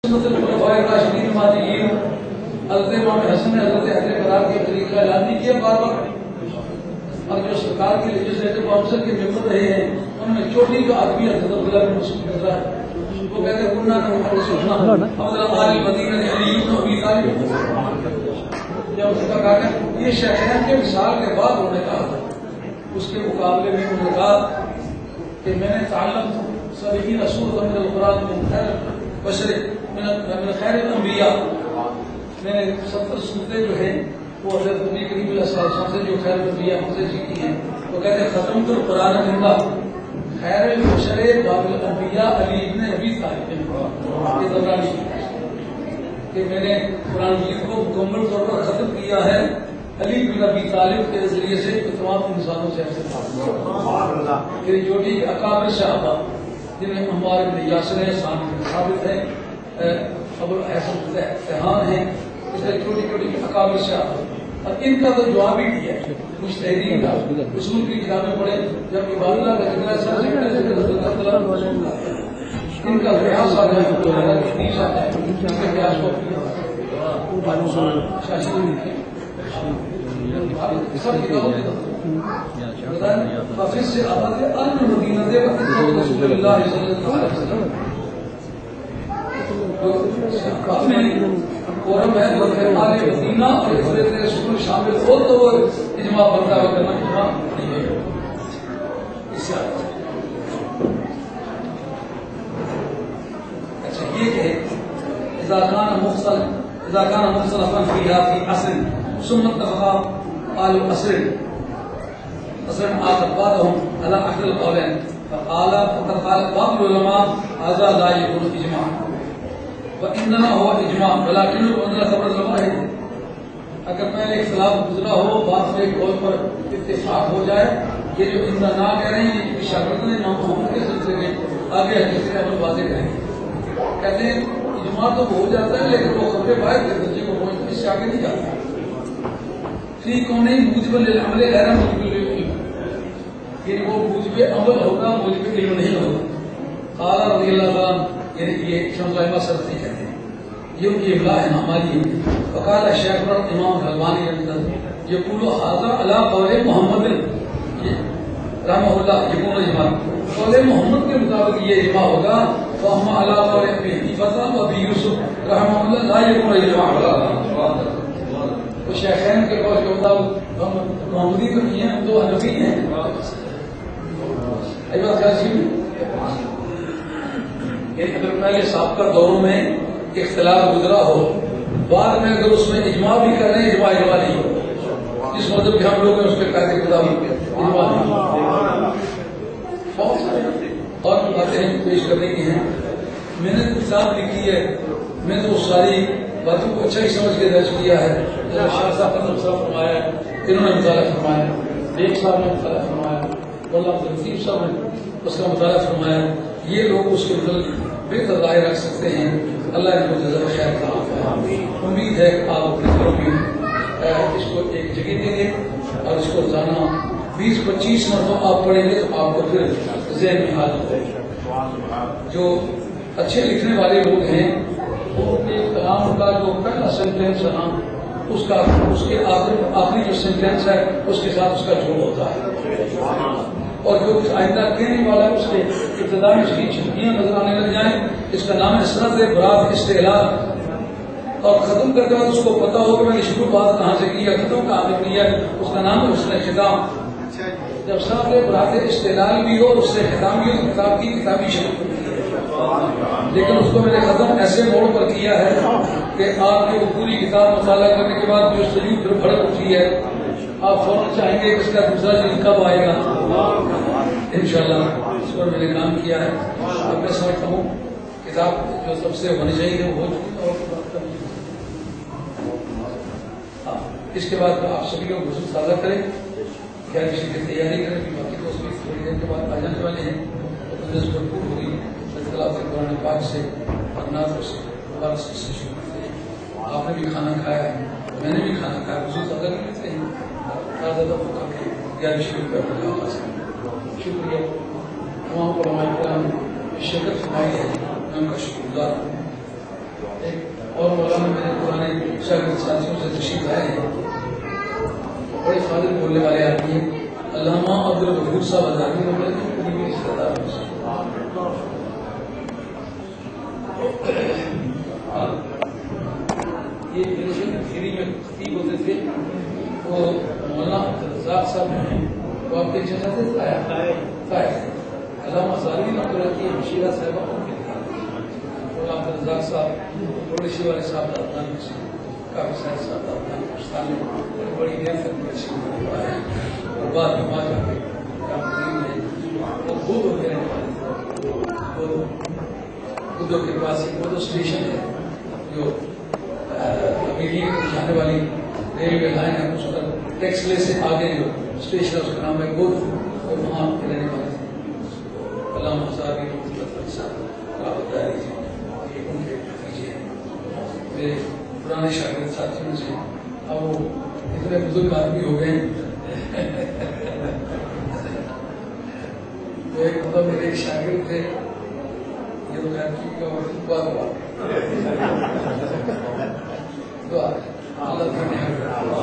راشدین ماجدین حضرت امام حسن نے حضرت اہل قرار کے طریقہ اعلان نہیں کیا بار بار، اور جو سرکار کے لیجسلیٹو کونسل کے ممبر رہے ہیں ان میں چوٹی کا آدمی حضرت عبداللہ بن مسعود رضا ہے. وہ کہتے ہیں کننا نہ محدثنا افضل آل المدینہ علی بن ابی طالب. جب اس کا کہا یہ شیخین کے مثال کے بعد انہوں نے کہا تھا، اس کے مقابلے میں انہوں نے کہا کہ میں نے تعلم سبھی رسول من القرآن من خیر بشر من خیر الانبیاء، میں نے 70 سورتیں جو ہیں وہ حضرت نبی کریم علیہ السلام سے جو خیر الانبیاء ہم سے سیکھی ہیں. وہ کہتے ہیں ختم تو قرآن زندہ خیر البشر باب الانبیاء علی ابن ابی طالب. یہ دورانی کہ میں نے قرآن مجید کو مکمل طور پر ختم کیا ہے علی بن ابی طالب کے ذریعے سے تمام انسانوں سے پھر جو بھی اکابر صحابہ جنہیں عمار بن یاسر ہے، ثابت بن ثابت ہے، ابو الحسن تہان ہے، اس طرح چھوٹی چھوٹی اکابر صحابہ. اور ان کا تو جواب ہی دیا مجتہدین کا، اصول کی کتابیں پڑھے جب عباد اللہ کا ذکر ان کا ریاض آتا ہے، حدیث آتا ہے، ان کے ریاض کو سب کتابوں کی حافظ سے آباد ہے المدینہ دے رسول اللہ صلی اللہ علیہ وسلم قرم ہے آل مدینہ اور حضرت رسول شامل ہو تو وہ اجماع بنتا ہے، کرنا اجماع نہیں ہے. اس سے اچھا یہ کہ اذا كان مختلفا فيها في اصل ثم اتفق آل اصل آخر بعضهم على احد القولين فقال بعض العلماء هذا لا يكون اجماع وانما هو اجماع ولكن عندنا خبر العلماء ہے. اگر پہلے اختلاف گزرا ہو بعد میں قول پر اتفاق ہو جائے، یہ جو اندر نہ کہہ رہے ہیں یہ شاگرد نے امام محمد کے سلسلے میں آگے حدیث سے ہم واضح کریں گے. کہتے ہیں اجماع تو ہو جاتا ہے لیکن وہ خبر باہر کے درجے کو پہنچ اس سے آگے نہیں جاتا. فی کون موجب للعمل غیر موجب للعلم، یعنی وہ موجب عمل ہوگا موجب علم نہیں ہوگا. قال رضی اللہ عنہ، یعنی یہ شمس ائمہ سلفی کہتے ہیں، یہ ان کی املاء ہے ہماری ہے. وقال شیخ امام غلبانی یقول هذا علی قول محمد رحمہ اللہ، یقول اجماع قول محمد کے مطابق یہ اجماع ہوگا. فهم علی قول ابی حنیفہ و ابی یوسف رحمہ اللہ لا یقول اجماع. تو شیخین کے قول کے مطابق محمدی تو نہیں ہیں، ہم تو حنفی ہیں. ایوہ کیا چیز ہے، اگر پہلے سابقہ دوروں میں اختلاف گزرا ہو، بعد میں اگر اس میں اجماع بھی کر رہے ہیں اجماع نہیں ہو، جس مذہب کے ہم لوگ ہیں اس کے قاعدے کے مطابق اجماع نہیں. اور باتیں پیش کرنے کی ہیں. میں نے کتاب لکھی ہے، میں تو ساری باتوں کو اچھا ہی سمجھ کے درج کیا ہے. شاہ صاحب نے مطالعہ فرمایا، انہوں نے مطالعہ فرمایا، ایک صاحب نے مطالعہ فرمایا، مولانا عبداللطیف صاحب نے اس کا مطالعہ فرمایا. یہ لوگ اس کے مطلب بہتر رائے رکھ سکتے ہیں. اللہ ان کو جزائے خیر کا امید ہے کہ آپ اپنے گھروں میں اس کو ایک جگہ دیں گے اور اس کو روزانہ 20-25 مرتبہ آپ پڑھیں گے تو آپ کو پھر ذہن میں حال ہوتا ہے. جو اچھے لکھنے والے لوگ ہیں وہ اپنے کلام کا جو پہلا سینٹینس ہے نا اس کے آخری جو سینٹینس ہے اس کے ساتھ اس کا جوڑ ہوتا ہے. اور جو آئندہ کہنے والا ہے اس کے ابتدا میں اس کی چھٹیاں نظر آنے لگ جائیں. اس کا نام ہے سند برات استعلاء. اور ختم کرتے وقت اس کو پتا ہو کہ میں نے شروع بات کہاں سے کی ہے، ختم کہاں سے کی ہے، اس کا نام ہے حسن ختام. جب سند برات استعلاء بھی ہو اس سے ختام بھی ہو تو کتاب کی کتابی شکل، لیکن اس کو میں نے ختم ایسے موڑ پر کیا ہے کہ آپ کی وہ پوری کتاب مطالعہ کرنے کے بعد جو سجود پھر بھڑک اٹھی ہے آپ فوراً چاہیں گے کہ اس کا دوسرا جلد کب آئے گا. انشاءاللہ اس پر میں نے کام کیا ہے. اب میں سمجھتا ہوں کتاب جو سب سے ہونی چاہیے وہ ہو چکی ہے. اس کے بعد آپ سبھی کو غسل تازہ کریں، کیا کسی کی تیاری کریں کہ باقی دوست بھی تھوڑی دیر کے بعد آ جانے والے ہیں. بھرپور ہوگی اختلاف قرآن پاک سے اپنا سے شروع کرتے ہیں. آپ نے بھی کھانا کھایا ہے، میں نے بھی کھانا کھایا، غسل تازہ کر لیتے ہیں. زیادہ کر کے 11 شروع کر کے شکریہ. تمام علماء کرام شرکت فرمائی ہے، میں ان کا شکر گزار ہوں. ہمارے شاگرد ساتھیوں سے تشریف لائے ہیں، بڑے فاضل بولنے والے آدمی ہیں، علامہ عبدالغفور صاحب ازہری محمد کی قریبی رشتہ دار ہیں۔ یہ کھیری میں خطیب ہوتے تھے، وہ مولانا عبدالرزاق صاحب ہیں، وہ آپ کے چچا تھے طائف، علامہ ازہری رحمۃ کی مشیرہ صاحبہ ان کے مولانا عبدالرزاق صاحب قریشی والے صاحب دادان کافی سارے صاحب دادان پاکستان میں بڑی دیر تک قریشی میں پڑھا ہے اور بعد میں وہاں جا کے کام قریب ہے۔ وہ بدھو کے رہنے والے تھے، بدھو کے پاس ایک بدھو اسٹیشن ہے جو ابھی جانے والی ریلوے لائن ہے، اس پر ٹیکسلے سے آگے جو اسٹیشن ہے اس کا نام ہے بدھ، اور وہاں کے رہنے والے تھے علامہ ازہری ان کے بھتیجے میرے پرانے شاگرد ساتھیوں سے، اب وہ اتنے بزرگ آدمی ہو گئے ہیں۔ ایک مطلب میرے ایک شاگرد تھے، یہ تو اللہ